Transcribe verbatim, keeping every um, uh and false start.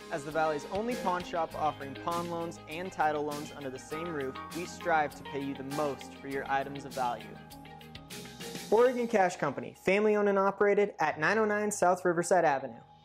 As the Valley's only pawn shop offering pawn loans and title loans under the same roof, we strive to pay you the most for your items of value. Oregon Cash Company, family owned and operated at nine oh nine South Riverside Avenue.